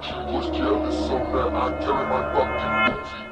She was jealous so that I tell her my fucking booty.